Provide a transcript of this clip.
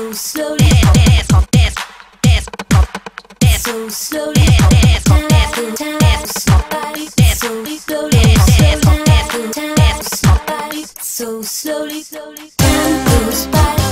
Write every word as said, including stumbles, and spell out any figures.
so slowly, dance, dance, dance, dance, so slowly, dance, dance, dance, somebody, dance, so slowly, dance, dance, dance, somebody, so slowly, slowly, time goes by.